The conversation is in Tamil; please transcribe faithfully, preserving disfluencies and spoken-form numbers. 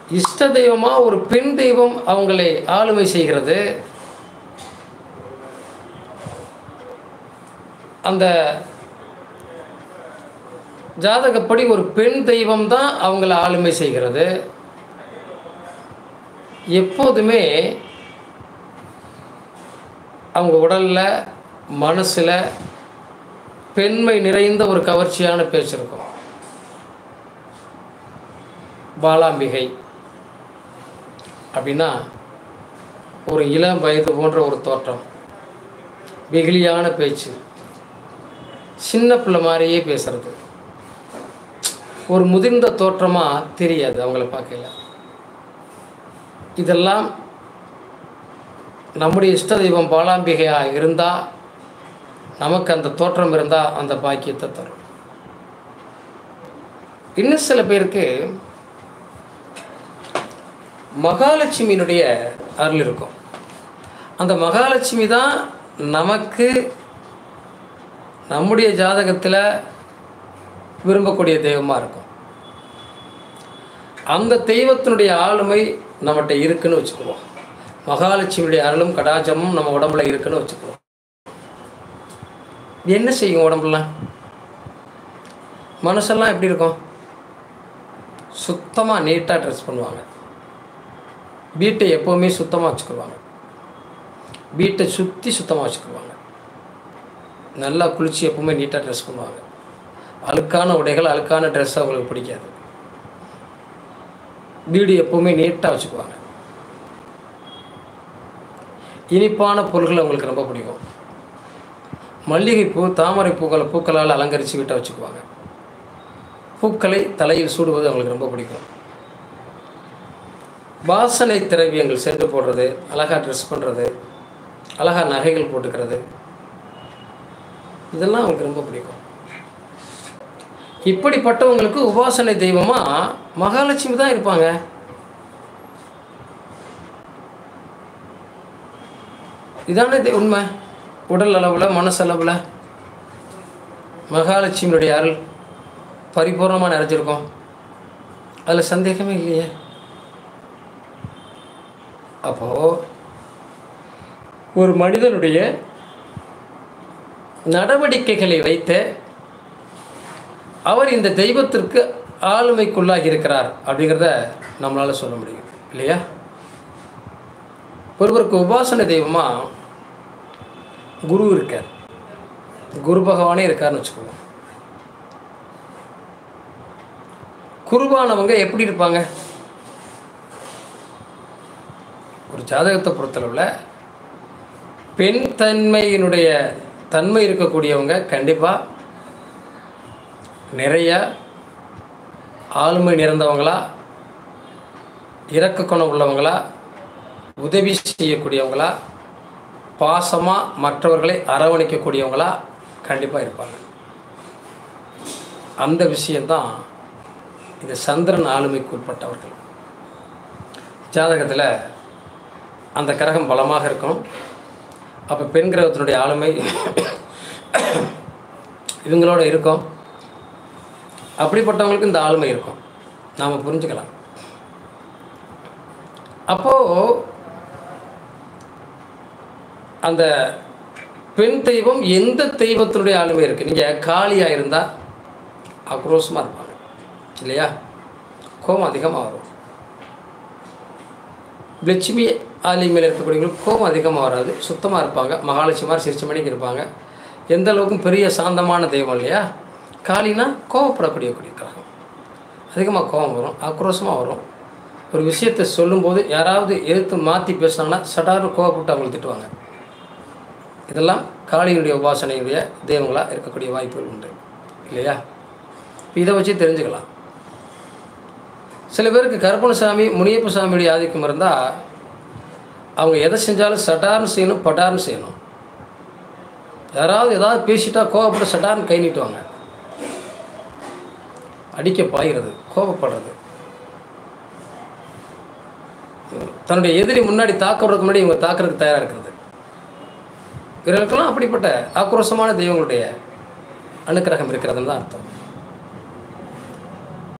இஷ்ட தெய்வமாக ஒரு பெண் தெய்வம் அவங்களை ஆளுமை செய்கிறது. அந்த ஜாதகப்படி ஒரு பெண் தெய்வம் தான் அவங்கள ஆளுமை செய்கிறது. எப்போதுமே அவங்க உடலில் மனசில் பெண்மை நிறைந்த ஒரு கவர்ச்சியான பேச்சு இருக்கும். பாலாம்பிகை அப்படின்னா ஒரு இளம் வயது போன்ற ஒரு தோற்றம், வெகுளியான பேச்சு, சின்ன பிள்ளை மாதிரியே பேசுறது, ஒரு முதிர்ந்த தோற்றமாக தெரியாது அவங்கள பார்க்கல. இதெல்லாம் நம்முடைய இஷ்ட தெய்வம் பாலாம்பிகையாக இருந்தால், நமக்கு அந்த தோற்றம் இருந்தால் அந்த பாக்கியத்தை தரும். இன்னும் சில பேருக்கு மகாலட்சுமியினுடைய அருள் இருக்கும். அந்த மகாலட்சுமி தான் நமக்கு நம்முடைய ஜாதகத்தில் விரும்பக்கூடிய தெய்வமாக இருக்கும். அந்த தெய்வத்தினுடைய ஆளுமை நம்மகிட்ட இருக்குன்னு வச்சுக்குவோம். மகாலட்சுமியுடைய அருளும் கடாச்சமும் நம்ம உடம்புல இருக்குன்னு வச்சுக்குவோம். என்ன செய்யும் உடம்புலாம்? மனசெல்லாம் எப்படி இருக்கும்? சுத்தமாக நீட்டாக ட்ரெஸ் பண்ணுவாங்க. வீட்டை எப்போவுமே சுத்தமாக வச்சுக்குவாங்க. வீட்டை சுற்றி சுத்தமாக வச்சுக்குவாங்க. நல்லா குளித்து எப்போவுமே நீட்டாக ட்ரெஸ் பண்ணுவாங்க. அழுக்கான உடைகள், அழுக்கான ட்ரெஸ் அவங்களுக்கு பிடிக்காது. வீடு எப்போவுமே நீட்டாக வச்சுக்குவாங்க. இனிப்பான பொருள்கள் அவங்களுக்கு ரொம்ப பிடிக்கும். மல்லிகைப்பூ, தாமரை பூக்களை பூக்களால் அலங்கரித்து வீட்டை வச்சுக்குவாங்க. பூக்களை தலையில் சூடுவது அவங்களுக்கு ரொம்ப பிடிக்கும். வாசனை திரவியங்கள் சென்று போடுறது, அழகாக ட்ரெஸ் பண்ணுறது, அழகாக நகைகள் போட்டுக்கிறது, இதெல்லாம் அவங்களுக்கு ரொம்ப பிடிக்கும். இப்படிப்பட்டவங்களுக்கு உபாசனை தெய்வமாக மகாலட்சுமி தான் இருப்பாங்க. இதானே உண்மை. உடல் அளவில், மனசளவில் மகாலட்சுமியுடைய அருள் பரிபூர்ணமாக நிறைஞ்சிருக்கும். அதில் சந்தேகமே இல்லையே. அப்போது ஒரு மனிதனுடைய நடவடிக்கைகளை வைத்து அவர் இந்த தெய்வத்திற்கு ஆளுமைக்குள்ளாகி இருக்கிறார் அப்படிங்கிறத நம்மளால் சொல்ல முடியும் இல்லையா? ஒருவருக்கு உபாசனை தெய்வமாக குரு இருக்கார், குரு பகவானே இருக்காருன்னு வச்சுக்கோங்க. குருவானவங்க எப்படி இருப்பாங்க? ஒரு ஜாதகத்தை பொறுத்தளவில் பெண் தன்மையினுடைய தன்மை இருக்கக்கூடியவங்க கண்டிப்பாக நிறைய ஆளுமை நிறைந்தவங்களா, இரக்க குணம் உள்ளவங்களா, உதவி செய்யக்கூடியவங்களா, பாசமாக மற்றவர்களை அரவணைக்கக்கூடியவங்களா கண்டிப்பாக இருப்பாங்க. அந்த விஷயந்தான் இந்த சந்திரன் ஆளுமைக்கு உட்பட்டவர்கள். ஜாதகத்தில் அந்த கிரகம் பலமாக இருக்கும். அப்போ பெண் கிரகத்தினுடைய ஆளுமை இவங்களோட இருக்கும். அப்படிப்பட்டவங்களுக்கு இந்த ஆளுமை இருக்கும், நாம் புரிஞ்சுக்கலாம். அப்போது அந்த பெண் தெய்வம் எந்த தெய்வத்தினுடைய ஆளுமை இருக்குது? நீங்கள் காளியாக இருந்தால் ஆக்ரோஷமாக இருப்பாங்க இல்லையா? கோபம் அதிகமாக வரும். லட்சுமி ஆலிமையில் இருக்கக்கூடியவங்களுக்கு கோபம் அதிகமாக வராது, சுத்தமாக இருப்பாங்க. மகாலட்சுமி மாதிரி சிரிச்ச மணிக்கு இருப்பாங்க. எந்த அளவுக்கும் பெரிய சாந்தமான தெய்வம் இல்லையா? காளினா கோபப்படக்கூடிய கூடிய கிரகம். அதிகமாக கோபம் வரும், ஆக்ரோஷமாக வரும். ஒரு விஷயத்தை சொல்லும்போது யாராவது எடுத்து மாற்றி பேசினாங்கன்னா சடார்னு கோபப்பட்டு அவங்களுக்கு திட்டுவாங்க. இதெல்லாம் காளியினுடைய உபாசனையுடைய தெய்வங்களாக இருக்கக்கூடிய வாய்ப்புகள் உண்டு இல்லையா? இதை வச்சு தெரிஞ்சுக்கலாம். சில பேருக்கு கருப்பணசாமி, முனியப்ப சாமியுடைய ஆதிக்கம் இருந்தால் அவங்க எதை செஞ்சாலும் சட்டார்னு செய்யணும், பட்டார்னு செய்யணும். யாராவது ஏதாவது பேசிட்டா கோபப்பட்டு சட்டார்னு கை நீட்டுவாங்க. அடிக்க பாய்கிறது, கோபப்படுறது, தன்னுடைய எதிரி முன்னாடி தாக்குறதுக்கு முன்னாடி இவங்க தாக்குறதுக்கு தயாராக இருக்கிறது. இவர்களுக்கெல்லாம் அப்படிப்பட்ட ஆக்ரோஷமான தெய்வங்களுடைய அனுக்கிரகம் இருக்கிறதுன்னு தான் அர்த்தம்.